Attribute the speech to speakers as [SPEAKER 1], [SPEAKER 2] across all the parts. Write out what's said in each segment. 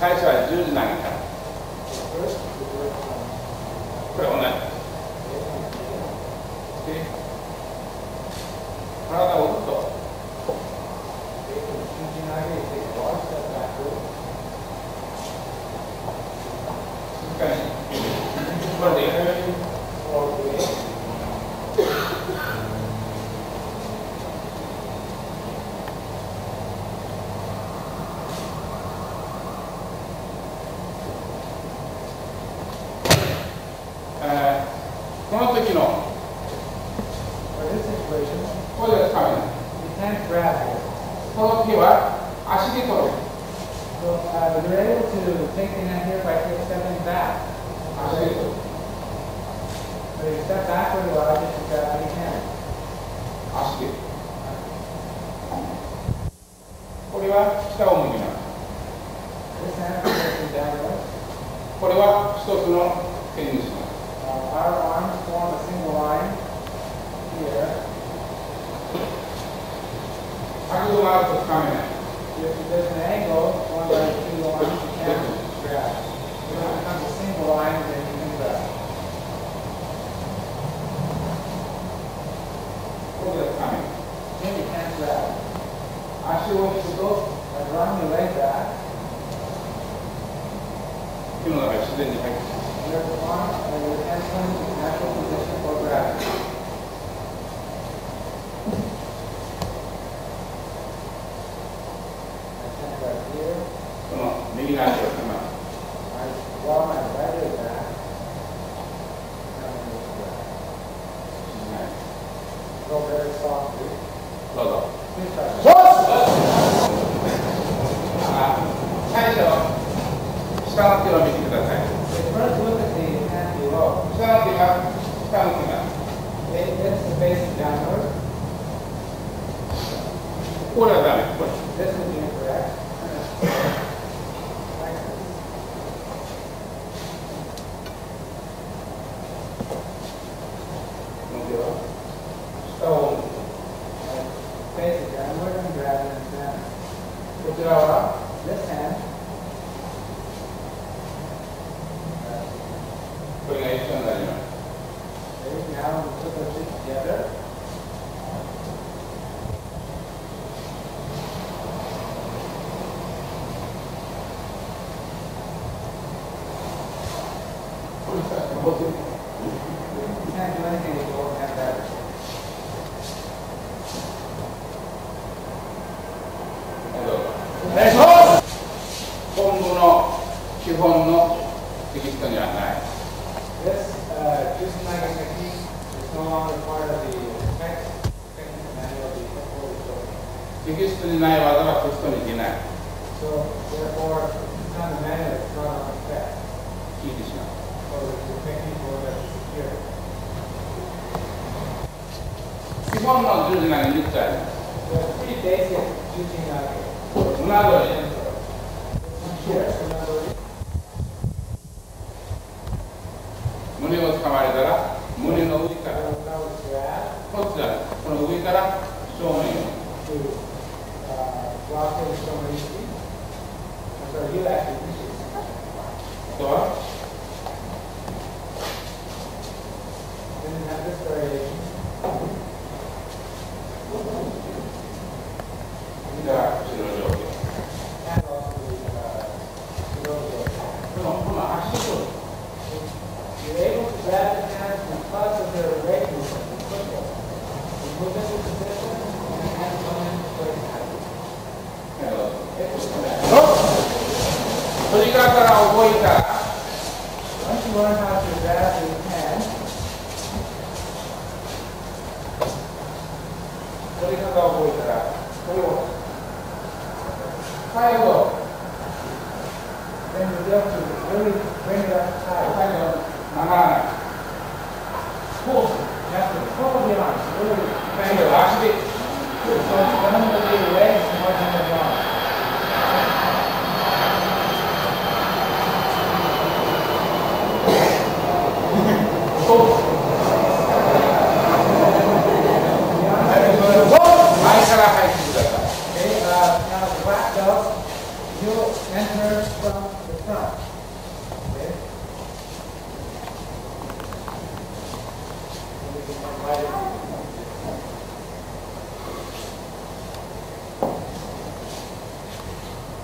[SPEAKER 1] 最初は10時投げた。これ同じ。体を打つと。静かに。これでいい。この時のこれでつかめない。この手は足で取る。
[SPEAKER 2] You're able to take the hand here by stepping back.
[SPEAKER 1] 足で取る。
[SPEAKER 2] So you step backward, allows you to grab any hand.
[SPEAKER 1] 足で。これは下を向きます。
[SPEAKER 2] This hand is facing downward.
[SPEAKER 1] これは一つの剣にします。
[SPEAKER 2] Our arms form a single line here.
[SPEAKER 1] 角度があるとつかめない。
[SPEAKER 2] If there's an angle formed by the two arms, you can't grab. When it becomes a single line, then you can grab.
[SPEAKER 1] これでつかめない。
[SPEAKER 2] Then you can't grab.
[SPEAKER 1] 足を引くと
[SPEAKER 2] By drawing your leg back,
[SPEAKER 1] 手の中に自然に入ってくる。
[SPEAKER 2] your arm and your hands come into natural position for grabbing.
[SPEAKER 1] その右の足を引きます。
[SPEAKER 2] I draw my right leg back. Go very softly.
[SPEAKER 1] どうぞ。
[SPEAKER 2] Please try.
[SPEAKER 1] 最初、下の手を見てください。
[SPEAKER 2] First look at the hand below.
[SPEAKER 1] 下の手が下の手が。
[SPEAKER 2] It's facing downward.
[SPEAKER 1] これはダメ。これ。
[SPEAKER 2] This would be incorrect. Like this.
[SPEAKER 1] この手は下を向く。
[SPEAKER 2] Face it downward and grab it in the center.
[SPEAKER 1] こちらは
[SPEAKER 2] This hand,
[SPEAKER 1] これが一緒になります。
[SPEAKER 2] now we put those two together.
[SPEAKER 1] これさ、持ってる。
[SPEAKER 2] You can't do anything if you don't have that.
[SPEAKER 1] お願いします。本部の基本のテキストにはない。
[SPEAKER 2] This Kusanagi technique is no longer part of the technical manual of the technical instruction.
[SPEAKER 1] テキストにない技はテキストにいない。
[SPEAKER 2] So therefore, it's not the manual, it's not on the spec.
[SPEAKER 1] 聞いてしまう。
[SPEAKER 2] So the technique will let you secure.
[SPEAKER 1] 基本の十字が3つあります。
[SPEAKER 2] So it's pretty basic Kusanagi.
[SPEAKER 1] 船取り。
[SPEAKER 2] Here, Sunadori.
[SPEAKER 1] 胸を掴まれたら胸の上から
[SPEAKER 2] Now it's grab
[SPEAKER 1] こっちだ。この上から正面
[SPEAKER 2] to block it so easily. So you actually reach it.
[SPEAKER 1] あとは
[SPEAKER 2] Then you have this variation.
[SPEAKER 1] 右から後ろ上下。
[SPEAKER 2] And also the roll.
[SPEAKER 1] この足と
[SPEAKER 2] You're able to grab the hands because of their leg movement, the football. You move into position, and the hands come in place.
[SPEAKER 1] トリガーから覚えたら
[SPEAKER 2] Once you learn how to grab the hand,
[SPEAKER 1] トリガーを覚えたらこれを最後
[SPEAKER 2] then you'll be able to really bring it up high.
[SPEAKER 1] 最後曲がらない。こうする。
[SPEAKER 2] You have to pull the arms, really.
[SPEAKER 1] 最後は足で
[SPEAKER 2] So it's done with your legs and more than your arms. 前から入ってください。 Okay, now the black belt, you'll enter from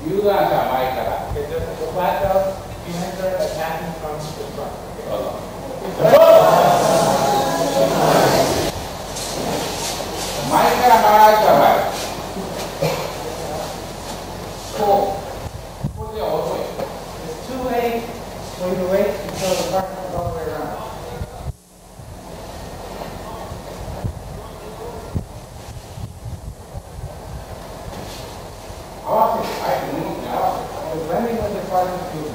[SPEAKER 1] 有段者前から。
[SPEAKER 2] Okay, just the flat belt, you enter attacking from the front.
[SPEAKER 1] どうぞ。 前から回した場合、これでは遅い。
[SPEAKER 2] It's too late for you to wait until the front comes all the way around.
[SPEAKER 1] 合わせて、相手の動きに合わせて。
[SPEAKER 2] So blending with the partner to